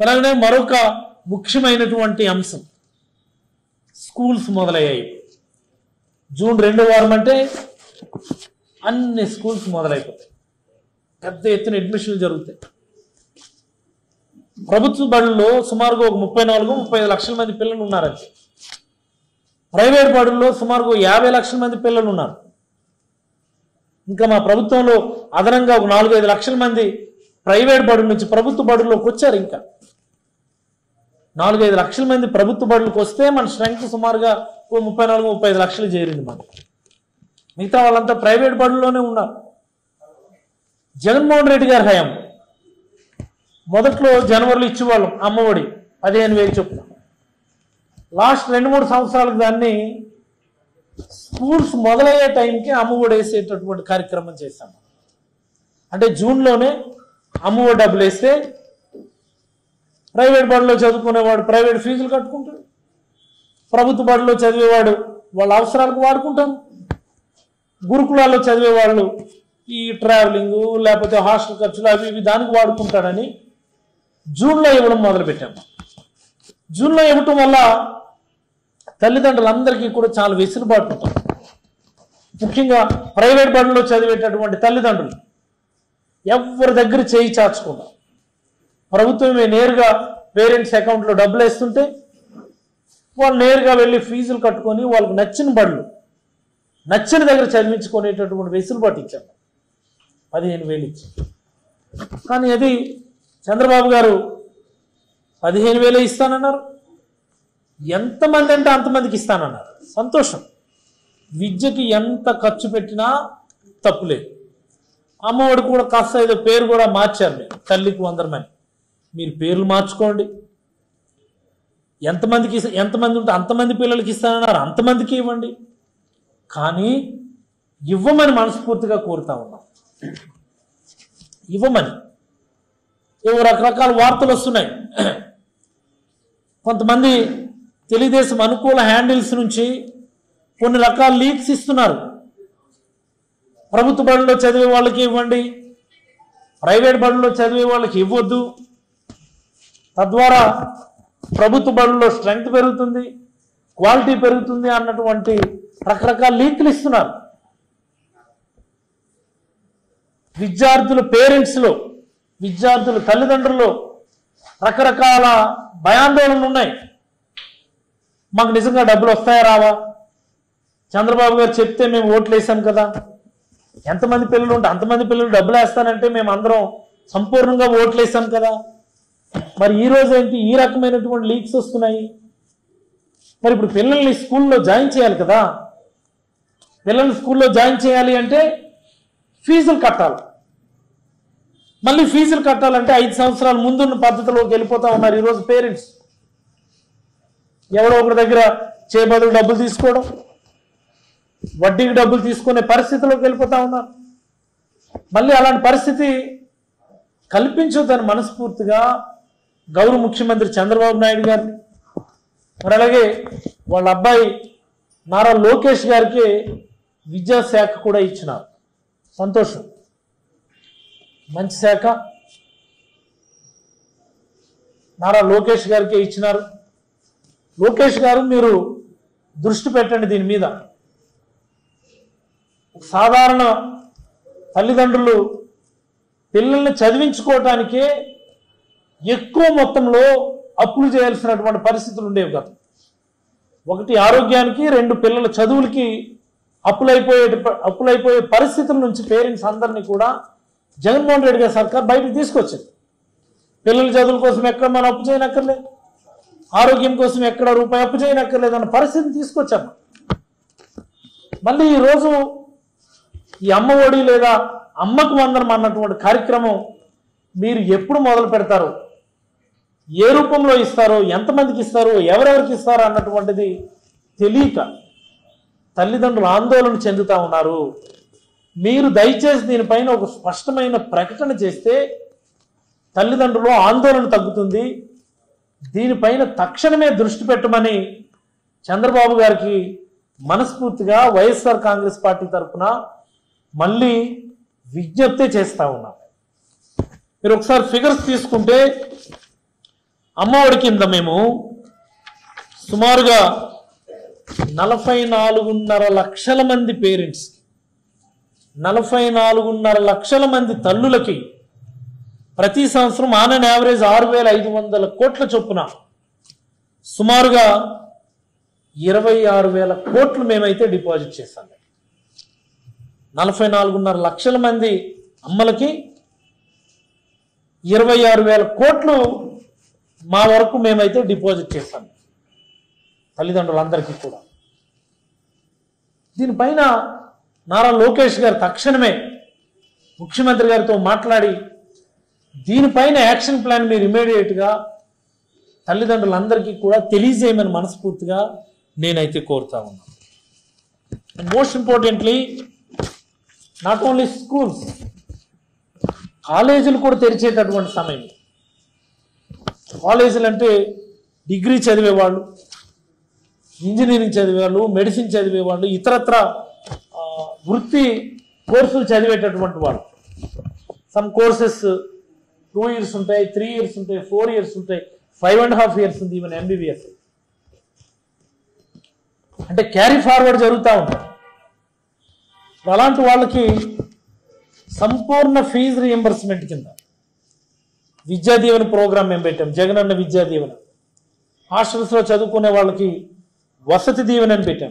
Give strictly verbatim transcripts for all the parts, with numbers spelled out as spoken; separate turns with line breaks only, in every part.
అలాగనే మరొక ముఖ్యమైనటువంటి అంశం స్కూల్స్ మొదలయ్యాయి. జూన్ రెండో వారం అంటే అన్ని స్కూల్స్ మొదలైపోతాయి, పెద్ద ఎత్తున అడ్మిషన్లు జరుగుతాయి. ప్రభుత్వ బడుల్లో సుమారుగా ఒక ముప్పై నాలుగు ముప్పై ఐదు లక్షల మంది పిల్లలు ఉన్నారంటే, ప్రైవేట్ బడుల్లో సుమారుగా యాభై లక్షల మంది పిల్లలు ఉన్నారు. ఇంకా మా ప్రభుత్వంలో అదనంగా ఒక నాలుగైదు లక్షల మంది ప్రైవేట్ బడుల నుంచి ప్రభుత్వ బడుల్లోకి వచ్చారు. ఇంకా నాలుగైదు లక్షల మంది ప్రభుత్వ బడులకు వస్తే మన స్ట్రెంగ్త్ సుమారుగా ఓ ముప్పై నాలుగు ముప్పై ఐదు లక్షలు చేరింది మనకి. మిగతా వాళ్ళంతా ప్రైవేట్ బడుల్లోనే ఉన్నారు. జగన్మోహన్ రెడ్డి గారి హయాం మొదట్లో జనవరిలో ఇచ్చేవాళ్ళం అమ్మఒడి పదిహేను వేలు చొప్పున. లాస్ట్ రెండు మూడు సంవత్సరాలకు దాన్ని స్కూల్స్ మొదలయ్యే టైంకి అమ్మఒడి వేసేటటువంటి కార్యక్రమం చేశాము. అంటే జూన్లోనే అమ్మఒడి డబ్బులు వేస్తే ప్రైవేట్ బడిలో చదువుకునేవాడు ప్రైవేట్ ఫీజులు కట్టుకుంటాడు, ప్రభుత్వ బడిలో చదివేవాడు వాళ్ళ అవసరాలకు వాడుకుంటారు, గురుకులాల్లో చదివేవాళ్ళు ఈ ట్రావెలింగ్ లేకపోతే హాస్టల్ ఖర్చులు అవి ఇవి దానికి వాడుకుంటాడని జూన్లో ఇవ్వడం మొదలుపెట్టాము. జూన్లో ఇవ్వటం వల్ల తల్లిదండ్రులందరికీ కూడా చాలా వెసులుబాటు ఉంటుంది. ముఖ్యంగా ప్రైవేట్ బడిలో చదివేటటువంటి తల్లిదండ్రులు ఎవరి దగ్గర చేయి చాచకుండా ప్రభుత్వమే నేరుగా పేరెంట్స్ అకౌంట్లో డబ్బులు వేస్తుంటే వాళ్ళు నేరుగా వెళ్ళి ఫీజులు కట్టుకొని వాళ్ళకు నచ్చిన బడులు నచ్చిన దగ్గర చదివించుకునేటటువంటి వెసులుబాటు ఇచ్చాము, పదిహేను వేలు ఇచ్చి. కానీ అది చంద్రబాబు గారు పదిహేను వేలే ఇస్తానన్నారు, ఎంతమంది అంటే అంతమందికి ఇస్తానన్నారు. సంతోషం, విద్యకి ఎంత ఖర్చు పెట్టినా తప్పులేదు. అమ్మఒడి కూడా కాస్త ఏదో పేరు కూడా మార్చారు, మీరు తల్లికి వందరమని. మీరు పేర్లు మార్చుకోండి, ఎంతమందికి ఎంతమంది ఉంటే అంతమంది పిల్లలకి ఇస్తానన్నారు, అంతమందికి ఇవ్వండి. కానీ ఇవ్వమని మనస్ఫూర్తిగా కోరుతా ఉన్నాం, ఇవ్వమని. ఏవో రకరకాల వార్తలు వస్తున్నాయి. కొంతమంది తెలుగుదేశం అనుకూల హ్యాండిల్స్ నుంచి కొన్ని రకాల లీక్స్ ఇస్తున్నారు. ప్రభుత్వ బడుల్లో చదివే వాళ్ళకి ఇవ్వండి, ప్రైవేట్ బడుల్లో చదివే వాళ్ళకి ఇవ్వద్దు, తద్వారా ప్రభుత్వ బడుల్లో స్ట్రెంగ్త్ పెరుగుతుంది, క్వాలిటీ పెరుగుతుంది అన్నటువంటి రకరకాల లీక్లు ఇస్తున్నారు. విద్యార్థుల పేరెంట్స్లో విద్యార్థుల తల్లిదండ్రుల్లో రకరకాల భయాందోళనలు ఉన్నాయి. మాకు నిజంగా డబ్బులు వస్తాయా రావా? చంద్రబాబు గారు చెప్తే మేము ఓట్లు వేసాం కదా, ఎంతమంది పిల్లలు ఉంటే అంతమంది పిల్లలు డబ్బులు వేస్తానంటే మేము అందరం సంపూర్ణంగా ఓట్లు వేసాం కదా. మరి ఈ రోజు ఏంటి ఈ రకమైనటువంటి లీక్స్ వస్తున్నాయి? మరి ఇప్పుడు పిల్లల్ని స్కూల్లో జాయిన్ చేయాలి కదా. పిల్లల్ని స్కూల్లో జాయిన్ చేయాలి అంటే ఫీజులు కట్టాలి. మళ్ళీ ఫీజులు కట్టాలంటే ఐదు సంవత్సరాల ముందున్న పద్ధతిలోకి వెళ్ళిపోతా ఉన్నారు ఈరోజు పేరెంట్స్. ఎవడో ఒకరి దగ్గర చేయబదులు డబ్బులు తీసుకోవడం, వడ్డీకి డబ్బులు తీసుకునే పరిస్థితిలోకి వెళ్ళిపోతా ఉన్నారు. మళ్ళీ అలాంటి పరిస్థితి కల్పించొద్దని మనస్ఫూర్తిగా గౌరవ ముఖ్యమంత్రి చంద్రబాబు నాయుడు గారిని, మరి అలాగే వాళ్ళ అబ్బాయి నారా లోకేష్ గారికి విద్యాశాఖ కూడా ఇచ్చినారు. సంతోషం, మంచి శాఖ నారా లోకేష్ గారికి ఇచ్చినారు. లోకేష్ గారు మీరు దృష్టి పెట్టండి దీని మీద. సాధారణ తల్లిదండ్రులు పిల్లల్ని చదివించుకోవటానికే ఎక్కువ మొత్తంలో అప్పులు చేయాల్సినటువంటి పరిస్థితులు ఉండేవి కదా. ఒకటి ఆరోగ్యానికి, రెండు పిల్లల చదువులకి అప్పులైపోయే అప్పులైపోయే పరిస్థితుల నుంచి పేరెంట్స్ అందరినీ కూడా జగన్మోహన్ రెడ్డి గారి సర్కార్ బయటకు తీసుకొచ్చింది. పిల్లల చదువుల కోసం ఎక్కడ మనం అప్పు చేయనక్కర్లేదు, ఆరోగ్యం కోసం ఎక్కడ రూపాయి అప్పు చేయనక్కర్లేదు అన్న పరిస్థితిని తీసుకొచ్చాము. మళ్ళీ ఈరోజు ఈ అమ్మ ఒడి లేదా అమ్మకు వందనం అన్నటువంటి కార్యక్రమం మీరు ఎప్పుడు మొదలు పెడతారో, ఏ రూపంలో ఇస్తారో, ఎంతమందికి ఇస్తారో, ఎవరెవరికి ఇస్తారో అన్నటువంటిది తెలియక తల్లిదండ్రులు ఆందోళన చెందుతూ ఉన్నారు. మీరు దయచేసి దీనిపైన ఒక స్పష్టమైన ప్రకటన చేస్తే తల్లిదండ్రులు ఆందోళన తగ్గుతుంది. దీనిపైన తక్షణమే దృష్టి పెట్టమని చంద్రబాబు గారికి మనస్ఫూర్తిగా వైఎస్ఆర్ కాంగ్రెస్ పార్టీ తరఫున మళ్ళీ విజ్ఞప్తి చేస్తూ ఉన్నాం. మీరు ఒకసారి ఫిగర్స్ తీసుకుంటే అమ్మఒడి కింద మేము సుమారుగా నలభై నాలుగున్నర లక్షల మంది పేరెంట్స్, నలభై నాలుగున్నర లక్షల మంది తల్లులకి ప్రతి సంవత్సరం ఆన్ అండ్ యావరేజ్ ఆరు వేల ఐదు వందల కోట్ల చొప్పున సుమారుగా ఇరవై ఆరు వేల కోట్లు మేమైతే డిపాజిట్ చేశాం. నలభై నాలుగున్నర లక్షల మంది అమ్మలకి ఇరవై ఆరు వేల కోట్లు మా వరకు మేమైతే డిపాజిట్ చేశాం, తల్లిదండ్రులందరికీ కూడా. దీనిపైన నారా లోకేష్ గారు తక్షణమే ముఖ్యమంత్రి గారితో మాట్లాడి దీనిపైన యాక్షన్ ప్లాన్ మీరు ఇమీడియట్గా తల్లిదండ్రులందరికీ కూడా తెలియజేయమని మనస్ఫూర్తిగా నేనైతే కోరుతా ఉన్నాను. Most importantly not only schools, కాలేజీలు కూడా తెరిచేటటువంటి సమయం. కాలేజీలు అంటే డిగ్రీ చదివేవాళ్ళు, ఇంజనీరింగ్ చదివేవాళ్ళు, మెడిసిన్ చదివేవాళ్ళు, ఇతరత్ర వృత్తి కోర్సులు చదివేటటువంటి వాళ్ళు. సమ్ కోర్సెస్ టూ ఇయర్స్ ఉంటాయి, త్రీ ఇయర్స్ ఉంటాయి, ఫోర్ ఇయర్స్ ఉంటాయి, ఫైవ్ అండ్ హాఫ్ ఇయర్స్ ఉంది, ఈవెన్ ఎంబీబీఎస్. అంటే క్యారీ ఫార్వర్డ్ జరుగుతూ ఉంటాయి. అలాంటి వాళ్ళకి సంపూర్ణ ఫీజు రియంబర్స్మెంట్ కింద విద్యా దీవెన ప్రోగ్రామ్ మేము పెట్టాం, జగనన్న విద్యా దీవెన. హాస్టల్స్లో చదువుకునే వాళ్ళకి వసతి దీవెన అని పెట్టాం.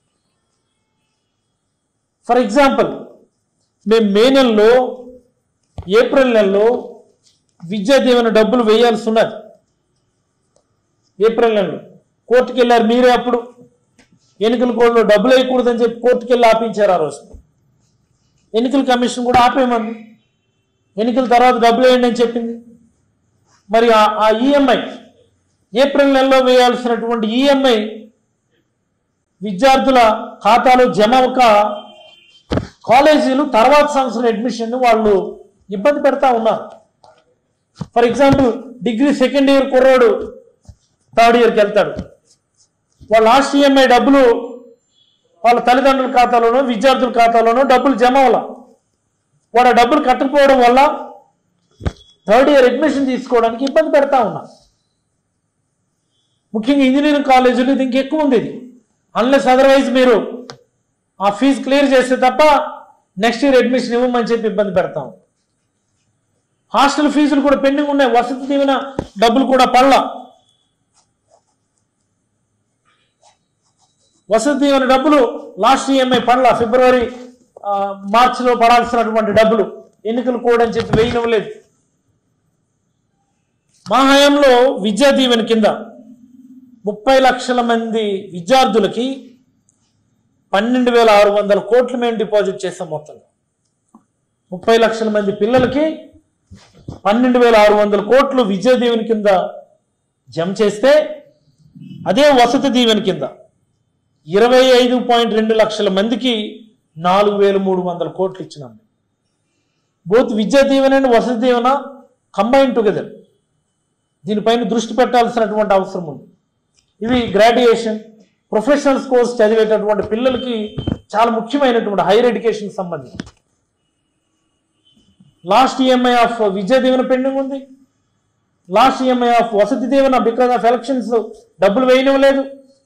ఫర్ ఎగ్జాంపుల్, మేము మే నెలలో, ఏప్రిల్ నెలలో విద్యా దీవెన డబ్బులు వేయాల్సి ఉన్నది. ఏప్రిల్ నెలలో కోర్టుకు వెళ్ళారు మీరే, అప్పుడు ఎన్నికల కోడ్లో డబ్బులు వేయకూడదని చెప్పి కోర్టుకు వెళ్ళి ఆపించారు. ఆ రోజు ఎన్నికల కమిషన్ కూడా ఆపేయమంది, ఎన్నికల తర్వాత డబ్బులు వేయండి అని చెప్పింది. మరి ఆ ఈఎంఐ ఏప్రిల్ నెలలో వేయాల్సినటువంటి ఈఎంఐ విద్యార్థుల ఖాతాలో జమ అవ్వక కాలేజీలు తర్వాత సంవత్సరం అడ్మిషన్ వాళ్ళు ఇబ్బంది పెడతా ఉన్నారు. For example, degree second year కుర్రోడు థర్డ్ ఇయర్కి వెళ్తాడు, వాళ్ళ లాస్ట్ ఈఎంఐ డబ్బులు వాళ్ళ తల్లిదండ్రుల ఖాతాలోనో విద్యార్థుల ఖాతాలోనో డబ్బులు జమ అవ్వాల. వాడు డబ్బులు కట్టకపోవడం వల్ల థర్డ్ ఇయర్ అడ్మిషన్ తీసుకోవడానికి ఇబ్బంది పెడతా ఉన్నారు. ముఖ్యంగా ఇంజనీరింగ్ కాలేజీలు ఇది ఇంకెక్కువ ఉంది. ఇది అన్లెస్ అదర్వైజ్ మీరు ఆ ఫీజు క్లియర్ చేస్తే తప్ప నెక్స్ట్ ఇయర్ అడ్మిషన్ ఇవ్వమని చెప్పి ఇబ్బంది పెడతాం. హాస్టల్ ఫీజులు కూడా పెండింగ్ ఉన్నాయి, వసతి దీవెన డబ్బులు కూడా పడల. వసతి దీవెన డబ్బులు లాస్ట్ ఈఎంఐ పడల, ఫిబ్రవరి మార్చిలో పడాల్సినటువంటి డబ్బులు ఎన్నికలు కూడా అని చెప్పి వేయనివ్వలేదు. మా హయాంలో విద్యా దీవెన కింద ముప్పై లక్షల మంది విద్యార్థులకి పన్నెండు వేల ఆరు వందల కోట్లు మేము డిపాజిట్ చేసాం. మొత్తంగా ముప్పై లక్షల మంది పిల్లలకి పన్నెండు వేల ఆరు వందల కోట్లు విద్యా దీవెన కింద జమ చేస్తే, అదే వసతి దీవెన కింద ఇరవై ఐదు పాయింట్ రెండు లక్షల మందికి నాలుగు వేల మూడు వందల కోట్లు ఇచ్చినాం. Both Vidya Deevena and Vasathi Deevena combine together. దీనిపైన దృష్టి పెట్టాల్సినటువంటి అవసరం ఉంది. ఇవి గ్రాడ్యుయేషన్, ప్రొఫెషనల్స్ కోర్స్ చదివేటటువంటి పిల్లలకి చాలా ముఖ్యమైనటువంటి హైయర్ ఎడ్యుకేషన్ సంబంధించి. Last EMI of Vidya Deevena pending ఉంది, last EMI of Vasathi Deevena because of elections డబ్బులు వేయనివ్వలేదు.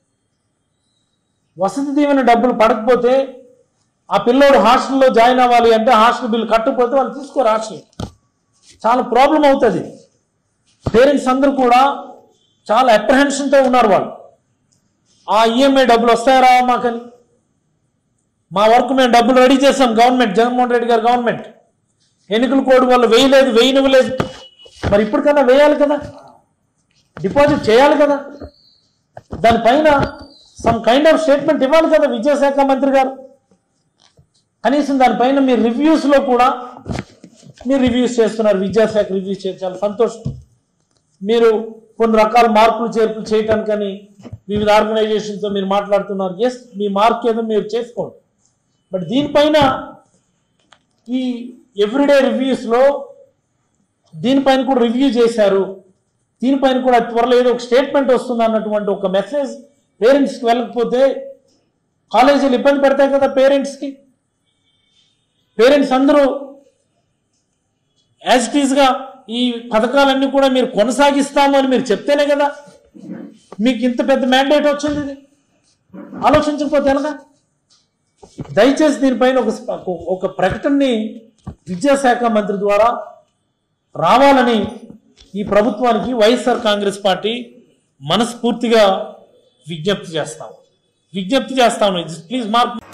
వసతి దీవెన డబ్బులు పడకపోతే ఆ పిల్లోడు హాస్టల్లో జాయిన్ అవ్వాలి అంటే హాస్టల్ బిల్లు కట్టకపోతే వాళ్ళు తీసుకోరు హాస్టల్. చాలా ప్రాబ్లం అవుతుంది. పేరెంట్స్ అందరూ కూడా చాలా అప్రహెన్షన్తో ఉన్నారు. వాళ్ళు ఆ ఈఎంఐ డబ్బులు వస్తాయా మాకని. మా వరకు మేము డబ్బులు రెడీ చేసాం. గవర్నమెంట్, జగన్మోహన్ రెడ్డి గారు గవర్నమెంట్ ఎన్నికల కోడ్ వాళ్ళు వేయలేదు, వేయనివ్వలేదు. మరి ఇప్పటికన్నా వేయాలి కదా, డిపాజిట్ చేయాలి కదా, దానిపైన సమ్ కైండ్ ఆఫ్ స్టేట్మెంట్ ఇవ్వాలి కదా విద్యాశాఖ మంత్రి గారు. కనీసం దానిపైన మీరు రివ్యూస్లో కూడా మీరు రివ్యూస్ చేస్తున్నారు. విద్యాశాఖ రివ్యూస్ చేసి చాలా సంతోషం. మీరు కొన్ని రకాల మార్పులు చేర్పులు చేయటానికని వివిధ ఆర్గనైజేషన్తో మీరు మాట్లాడుతున్నారు. ఎస్, మీ మార్క్ ఏదో మీరు చేసుకోండి. బట్ దీనిపైన ఈ ఎవ్రీడే రివ్యూస్లో దీనిపైన కూడా రివ్యూ చేశారు, దీనిపైన కూడా త్వరలో ఏదో ఒక స్టేట్మెంట్ వస్తుంది అన్నటువంటి ఒక మెసేజ్ పేరెంట్స్కి వెళ్ళకపోతే కాలేజీలు ఇబ్బంది పెడతాయి కదా పేరెంట్స్కి. పేరెంట్స్ అందరూ యాజ్ ఇట్ ఈజ్గా ఈ పథకాలన్నీ కూడా మీరు కొనసాగిస్తాము అని మీరు చెప్తేనే కదా మీకు ఇంత పెద్ద మ్యాండేట్ వచ్చింది. ఇది ఆలోచించకపోతే ఎలాగా? దయచేసి దీనిపైన ఒక ఒక ప్రకటనని విద్యాశాఖ మంత్రి ద్వారా రావాలని ఈ ప్రభుత్వానికి వైఎస్ఆర్ కాంగ్రెస్ పార్టీ మనస్ఫూర్తిగా విజ్ఞప్తి చేస్తాము విజ్ఞప్తి చేస్తాము ప్లీజ్ మార్క్.